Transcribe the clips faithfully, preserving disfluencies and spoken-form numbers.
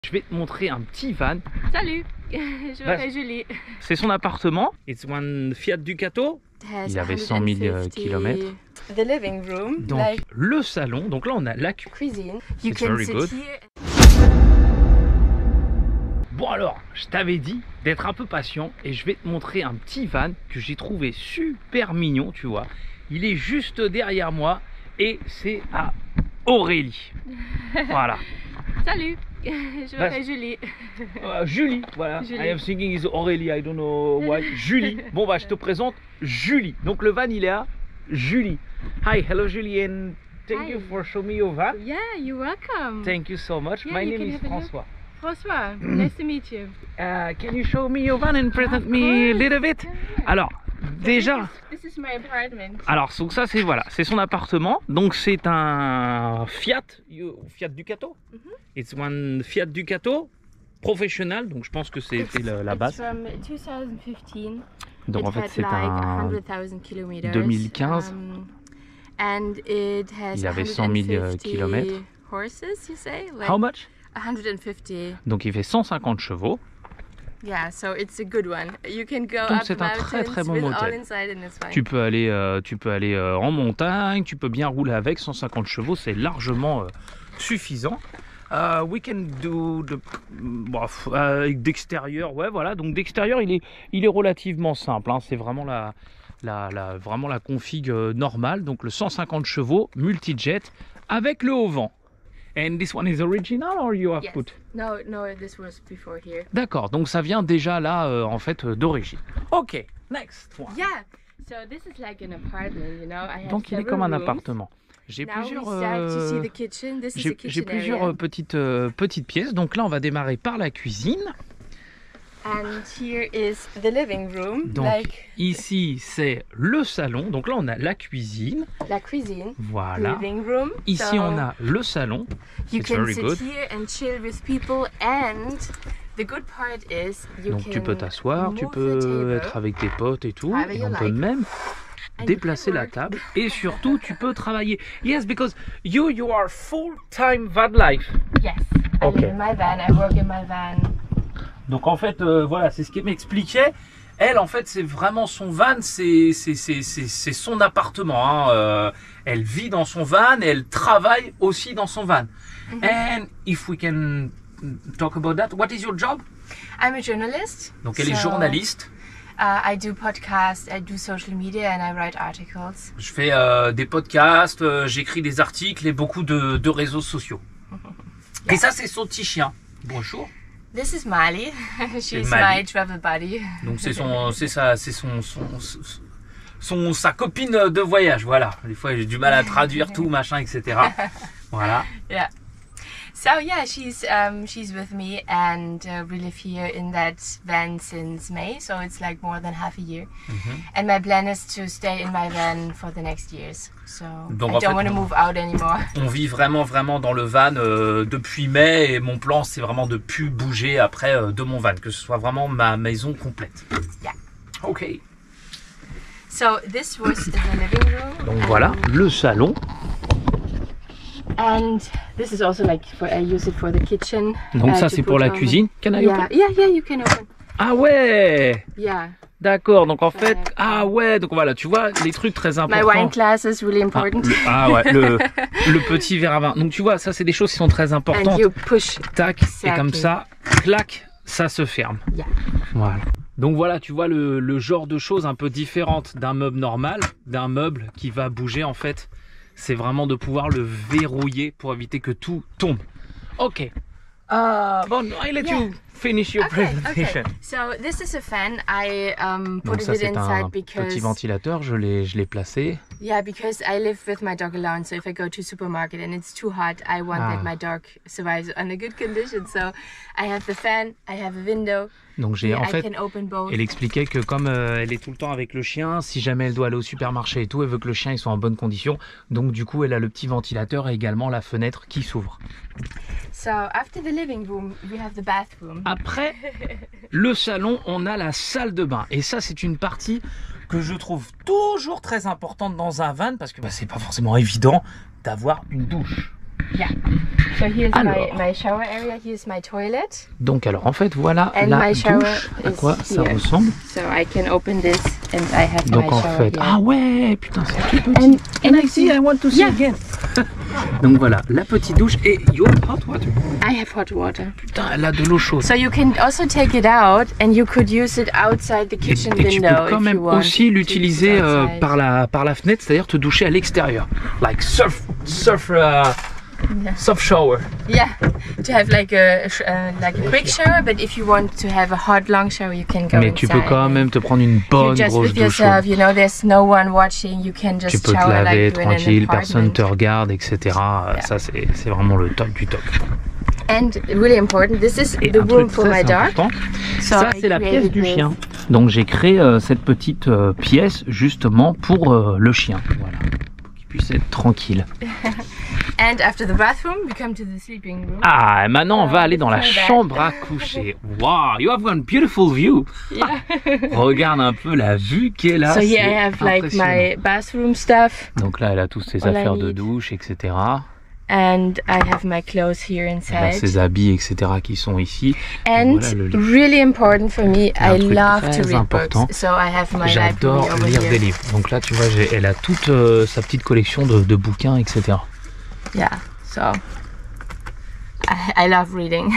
Je vais te montrer un petit van. Salut, je m'appelle Julie. C'est son appartement. It's one Fiat Ducato. Il avait cent mille kilomètres. The living room, donc like le salon. Donc là on a la cuisine. You It's can very sit good. here. Bon alors, je t'avais dit d'être un peu patient et je vais te montrer un petit van que j'ai trouvé super mignon, tu vois. Il est juste derrière moi et c'est à Aurélie. Voilà. Salut, je m'appelle Julie. Euh, Julie, voilà. Julie. I am thinking is Aurélie, I don't know why. Julie. Bon bah je te présente Julie. Donc le van il est à Julie. Hi, hello Julie and thank Hi. you for showing me your van. Yeah, you're welcome. Thank you so much. Yeah, My you name can is have a look. François. François, nice to meet you. Uh, can you show me your van and present Of me a course. little bit? Yeah. Alors, déjà, This is, this is my apartment. alors donc ça c'est voilà, c'est son appartement. Donc c'est un Fiat, you- Fiat Ducato. Mhm. It's one Fiat Ducato professionnel. Donc je pense que c'était la, la base. It's from twenty fifteen. Donc It en fait had c'est like un one hundred thousand kilometers. deux mille quinze. Um, and it has Il avait cent mille one hundred fifty kilomètres. horses, you say? Like How much? one hundred fifty. Donc il fait cent cinquante chevaux. Yeah, so it's a good one. You can go Donc up c'est un très, très bon mountains with modèle. all inside and it's fine. Tu peux aller, euh, tu peux aller euh, en montagne, tu peux bien rouler avec. Cent cinquante chevaux, c'est largement euh, suffisant. Euh, we can do the, bon, euh, d'extérieur, ouais, voilà. Donc d'extérieur, il est, il est relativement simple. Hein. C'est vraiment la, la, la, vraiment la config euh, normale. Donc le cent cinquante chevaux multijet avec le haut vent. And this one is original or you have Yes. put? No, no, this was before here. D'accord, donc ça vient déjà là euh, en fait euh, d'origine. Ok, next one. Yeah, so this is like an apartment, you know. I have Donc il est several comme un rooms. appartement. J'ai Now plusieurs, we start to see euh, the kitchen. This is j'ai the kitchen j'ai plusieurs area. euh, petites, euh, petites pièces. Donc là on va démarrer par la cuisine. And here is the living room, Donc like ici c'est le salon. Donc là on a la cuisine. la cuisine. Voilà. Living room. Ici So on a le salon. you It's can very sit good. here and chill with people, and the good part is you Donc can tu peux t'asseoir, tu move the peux table, être avec tes potes et tout. However Et you on peut like. même and you déplacer can la work. table. Et surtout tu peux travailler. Yes, because you you are full time van life. Yes, Ok. I live in my van. I work in my van. Donc en fait, euh, voilà, c'est ce qu'elle m'expliquait. Elle, en fait, c'est vraiment son van, c'est c'est- c'est- c'est- c'est son appartement. Hein. Euh, elle vit dans son van et elle travaille aussi dans son van. And if we can talk about that, what is your job? I'm a journalist. Donc elle est so, journaliste. Uh, I do podcasts, I do social media, and I write articles. Je fais euh, des podcasts, euh, j'écris des articles et beaucoup de, de réseaux sociaux. Et ça, c'est son petit chien. Bonjour. This is Mali. She's Mali. my travel buddy. Donc c'est son, c'est ça, c'est son, son, son, son- sa copine de voyage. Voilà. Des fois j'ai du mal à traduire tout, machin, et cetera. Voilà. Yeah. So yeah, she's um, she's with me, and uh, we live here in that van since May. So it's like more than half a year. And my plan is to stay in my van for the next years. So Donc, I en don't fait, want to on- move out anymore. On vit vraiment, vraiment dans le van euh, depuis mai et mon plan c'est vraiment de plus bouger après euh, de mon van, que ce soit vraiment ma maison complète. Yeah. Ok. So this was the living room. Donc voilà, le salon. And this is also like for I use it for the kitchen. Donc uh, ça to c'est pour put la all- cuisine. Can I Yeah, open? yeah, yeah. You can open. Ah ouais. Yeah. D'accord. Donc en fait, Ouais. ah ouais. Donc voilà, tu vois les trucs très My importants. wine glass is really Ah, important. le- ah ouais, le, le petit verre à vin. Donc tu vois, ça c'est des choses qui sont très And importantes. you push. Tac, et comme Exactly. ça, clac, ça se ferme. Yeah. Voilà. Donc voilà, tu vois le, le genre de choses un peu différentes d'un meuble normal, d'un meuble qui va bouger en fait. C'est vraiment de pouvoir le verrouiller pour éviter que tout tombe. Ok. Ah bon, I let Yeah. you finish your Okay, presentation. okay. So this is a fan. I um, Donc put ça it c'est inside un because petit ventilateur, je l'ai je l'ai placé. yeah, because I live with my dog alone. So if I go to supermarket and it's too hot, I want Ah. that my dog survives on a good condition. So I have the fan. I have a window. Donc j'ai en I fait, can open both. elle expliquait que comme euh, elle est tout le temps avec le chien, si jamais elle doit aller au supermarché et tout, elle veut que le chien il soit en bonne condition. Donc du coup, elle a le petit ventilateur et également la fenêtre qui s'ouvre. So after the living room, we have the bathroom. Après le salon, on a la salle de bain. Et ça, c'est une partie que je trouve toujours très importante dans un van parce que bah, c'est pas forcément évident d'avoir une douche. Yeah. So here's Alors. my, my shower area. Here's my toilet. Donc alors en fait voilà And la my shower douche, à is quoi ça here. ressemble. So I can open this and I have Donc my en shower fait, here. ah ouais, putain c'est tout petit. And, Can and I see? I want to see Yeah. again. Donc voilà, la petite douche et you have hot water. I have hot water. Putain, elle a de l'eau chaude. So you can also take it out and you could use it outside the Et, kitchen et tu window peux quand if même you want aussi to l'utiliser use it euh, outside. par la par la fenêtre, c'est-à-dire te doucher à l'extérieur, like surf surf uh, Yeah. soft shower. Yeah, to have like a sh- uh, like a quick shower, but if you want to have a hot long shower, you can go Mais tu peux inside. quand même te prendre une You're bonne just grosse with douche yourself, chaude. you know, there's no one watching, you can Tu just peux te shower laver like you're in an tranquille, personne apartment. te regarde, et cetera. Yeah. Ça c'est c'est vraiment le top du top. And really important, this is Et the un room truc for très my dog. important, So ça I c'est la pièce created du this. chien. Donc j'ai créé euh, cette petite euh, pièce justement pour euh, le chien. Voilà, pour qu'il puisse être tranquille. And after the bathroom, we come to the sleeping room. Ah, et maintenant on va aller dans la c'est bad. chambre à coucher. Wow, you have one beautiful view. Yeah. Regarde un peu la vue qu'elle a. So here c'est I have like impressionnant. my bathroom stuff, Donc là, elle a tous ses All I affaires de need. douche, et cetera. and I have my clothes here Elle a inside. ses habits, et cetera qui sont ici. And Voilà le lit. really important for me, un I truc love très to read important. books. So I have my J'adore library over lire here. des livres. Donc là, tu vois, j'ai- elle a toute euh, sa petite collection de, de bouquins, et cetera. Yeah, so I, I love reading.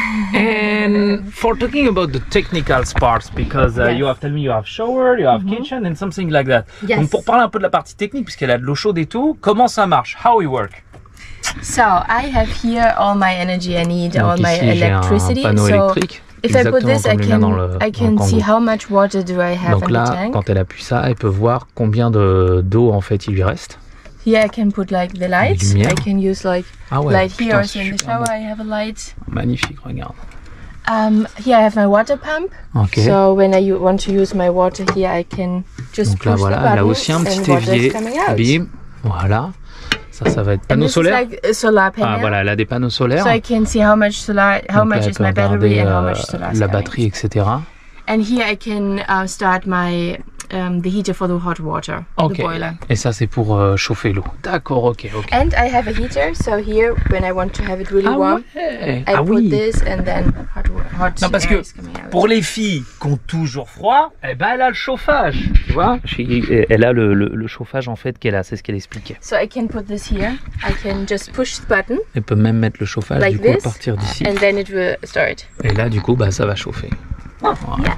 And for talking about the technical parts, because uh, Yes. you have told me you have shower, you have kitchen and something like that. Yes. Donc pour parler un peu de la partie technique, puisqu'elle a de l'eau chaude et tout, comment ça marche? How it work? So I have here all my energy I need, all Donc my ici j'ai un electricity. panneau So électrique. if I put Exactement this, I comme il y en a can dans le, I dans le can see Kangoo. how much water do I have Donc in the là, tank. quand elle appuie ça, elle peut voir combien de d'eau en fait il lui reste. Here I can put like the lights. lumière. I can use like Ah ouais, light here putain, also in the super shower. beau. I have a light. Magnifique, regarde. Um, here I have my water pump. Ok. So when I u- want to use my water here, I can just Donc là push voilà, the elle a button aussi un petit and water is évier. coming out. Bim, voilà. Ça, ça va être And panneau this is solaire. like a solar panel. Ah voilà, elle a des panneaux solaires. So I can see how much solar, how Donc là, much elle is peut my battery regarder and how euh, much solar is la coming. batterie, et cetera. And here I can uh, start my um, the heater for the hot water, Ok. the boiler. Et ça, c'est pour euh, chauffer l'eau. D'accord, ok, ok. And I have a heater, so here when I want to have it really Ah warm, ouais. I Ah put oui. this and then hot wa- hot Non, parce air que is coming out. pour les filles qui ont toujours froid, eh ben elle a le chauffage. Tu vois, elle a le, le, le chauffage en fait qu'elle a, c'est ce qu'elle expliquait. So I can put this here. I can just push the button Elle peut même mettre le chauffage like du coup à this, partir d'ici. and then it will start. Et là, du coup, bah ça va chauffer. Voilà.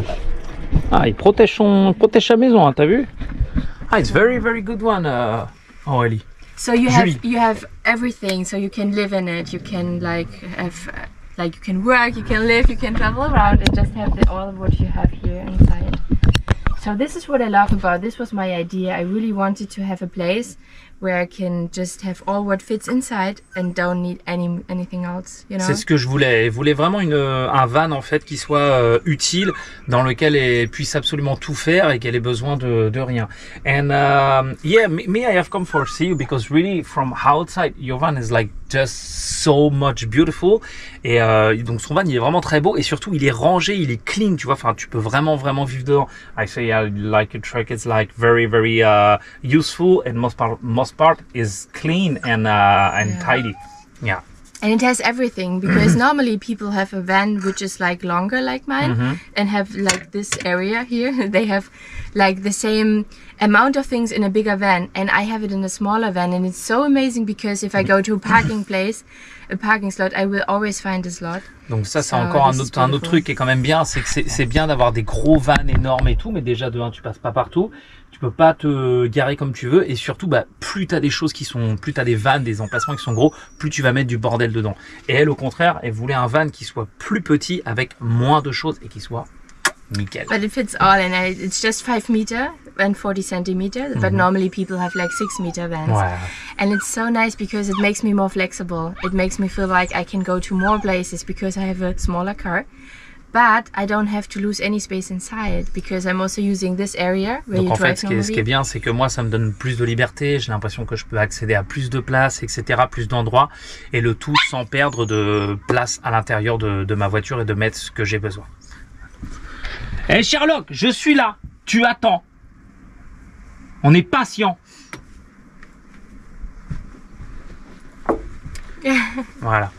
Ah, il protège son, protège sa maison, hein, t'as vu? Ah, it's very very good one, uh, Aurélie. So you Julie. have you have everything. So you can live in it. You can like have uh, like you can work, you can live, you can travel around, and just have the, all of what you have here inside. So this is what I love about this. Was my idea. I really wanted to have a place where I can just have all what fits inside and don't need any anything else. You know. C'est ce que je voulais. Je voulais vraiment une, un van en fait qui soit euh, utile, dans lequel elle puisse absolument tout faire et qu'elle ait besoin de, de rien. And um, yeah, me, me I have come for see you because really from outside your van is like just so much beautiful. Et euh, donc son van il est vraiment très beau et surtout il est rangé, il est clean. Tu vois, enfin tu peux vraiment vraiment vivre dedans. I say I like a truck. It's like very very uh, useful and most part most part is clean and uh, and Yeah. tidy. Yeah. And it has everything because normally people have a van which is like longer like mine and have like this area here. They have like the same amount of things in a bigger van and I have it in a smaller van and it's so amazing because if I go to a parking place, a parking slot, I will always find a slot. Donc ça c'est So encore un this is autre, un autre beautiful. truc qui est quand même bien, c'est que c'est c'est bien d'avoir des gros vannes énormes et tout, mais déjà de un tu passes pas partout, tu peux pas te garer comme tu veux et surtout bah plus t'as des choses qui sont, plus t'as des vannes, des emplacements qui sont gros, plus tu vas mettre du bordel dedans. Et elle au contraire, elle voulait un van qui soit plus petit avec moins de choses et qui soit nickel. But it fits all and I, it's just five meter and forty centimeter, but normally people have like six meter vans. Ouais. And it's so nice because it makes me more flexible. It makes me feel like I can go to more places because I have a smaller car. But I don't have to lose any space inside because I'm also using this area where Donc you en fait, drive ce qui, est, ce qui est normally. bien, c'est que moi, ça me donne plus de liberté. J'ai l'impression que je peux accéder à plus de places, et cetera, plus d'endroits, et le tout sans perdre de place à l'intérieur de, de ma voiture et de mettre ce que j'ai besoin. Eh hey Sherlock, je suis là. Tu attends. On est patient. Voilà.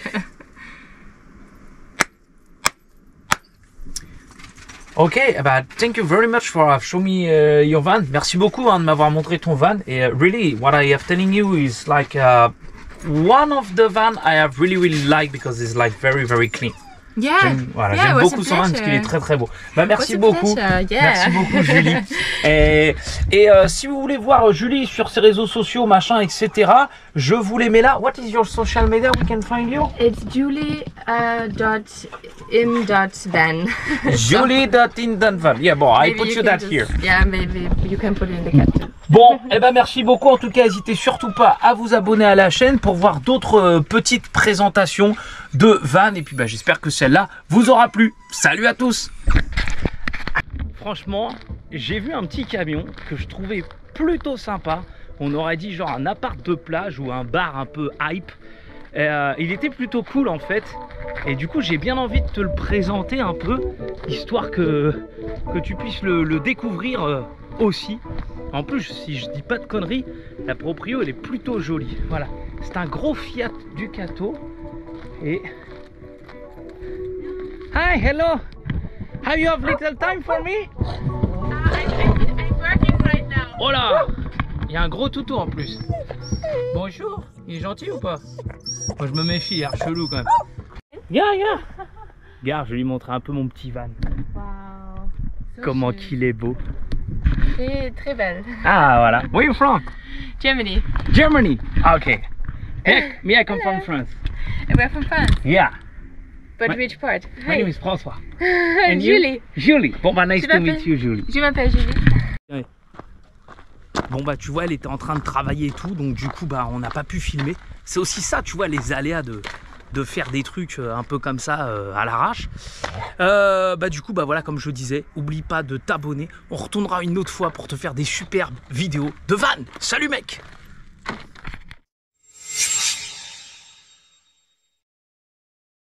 Ok, bah, thank you very much for showing me uh, your van. Merci beaucoup hein, de m'avoir montré ton van. Et uh, really, what I have telling you is like uh, one of the van I have really really liked because it's like very very clean. Yeah, J'aime voilà, yeah, j'aime it was beaucoup a son van parce qu'il est pleasure. très très beau. Bah, merci It was a beaucoup. pleasure, yeah. Merci beaucoup Julie. Et, et euh, si vous voulez voir Julie sur ses réseaux sociaux, machin, et cetera, je vous les mets là. What is your social media? We can find you. It's Julie uh, dot im dot van. Julie dot indanvan. Yeah, bon, I Maybe put you can that just- here. Yeah, maybe you can put it in the caption. Bon, eh ben merci beaucoup. En tout cas, n'hésitez surtout pas à vous abonner à la chaîne pour voir d'autres euh, petites présentations de vannes. Et puis, bah, j'espère que celle-là vous aura plu. Salut à tous. Franchement, j'ai vu un petit camion que je trouvais plutôt sympa. On aurait dit genre un appart de plage ou un bar un peu hype. Et, euh, il était plutôt cool en fait. Et du coup, j'ai bien envie de te le présenter un peu, histoire que, que tu puisses le, le découvrir euh, aussi. En plus, si je dis pas de conneries, la proprio elle est plutôt jolie. Voilà, c'est un gros Fiat Ducato. Et hi, hello. Have you have little time for me? Uh, I'm, I'm, I'm working right now. Oh là, il y a un gros toutou en plus. Bonjour, il est gentil ou pas? Moi je me méfie, il a l'air chelou quand même. Yeah, yeah. Regarde, je vais lui montrer un peu mon petit van. Wow. So Comment cute. qu'il est beau. Très, très belle. Ah voilà. Where you from? Germany. Germany. Okay. Heck, me I come from France. We're from France. Yeah. But My- which part? My name is François. And you? Julie. Julie. Bon bah nice Tu to m'appelles- meet you, Julie. Je m'appelle Julie. Bon bah tu vois, elle était en train de travailler et tout, donc du coup bah on n'a pas pu filmer. C'est aussi ça, tu vois, les aléas de, de faire des trucs euh, un peu comme ça euh, à l'arrache. Euh, bah du coup bah voilà, comme je disais, oublie pas de t'abonner. On retournera une autre fois pour te faire des superbes vidéos de van. Salut mec!